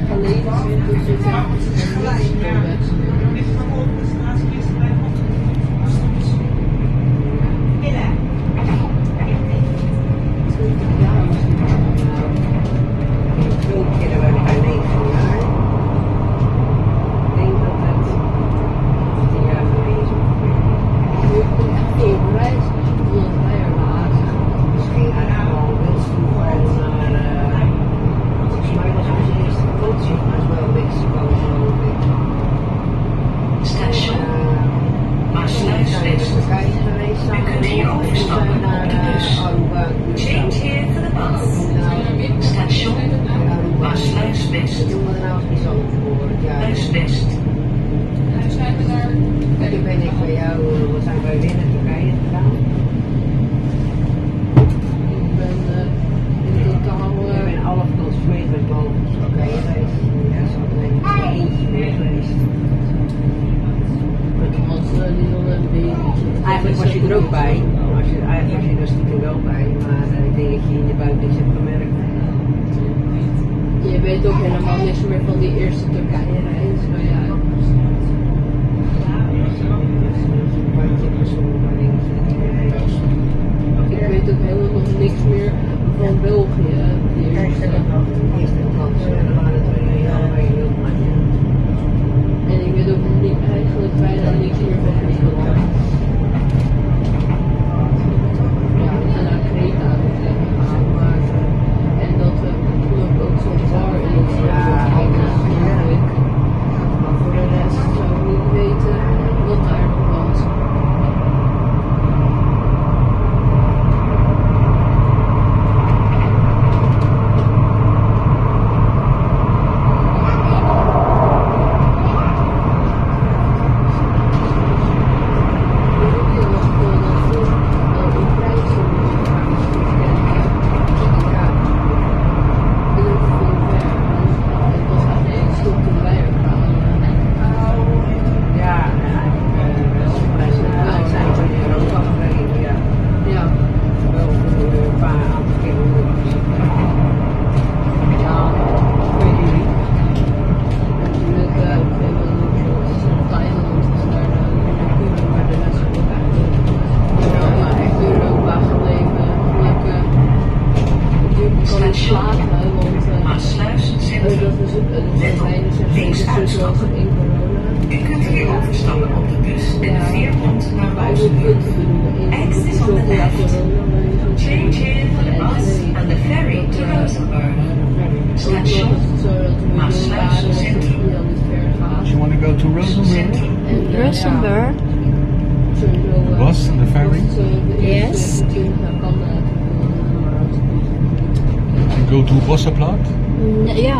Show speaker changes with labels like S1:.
S1: Eigenlijk was je er ook bij. Eigenlijk was je er stiekem wel bij, maar ik denk dat je in je buik niks hebt gemerkt.
S2: Je weet ook helemaal niks meer van die eerste Turkije-reis. Ik weet ook helemaal nog niks meer van België. Die eerste kans. En ik weet ook niet, eigenlijk bijna niks meer van Griekenland. Ja, we zijn naar Kreta gegaan, maar en dat we ook zo'n bar is. Maar voor de rest zou ik niet weten wat daar nog was.
S3: Rosenberg. The bus and the ferry?
S2: Yes.
S3: And go to Bossaplat?
S2: Ja,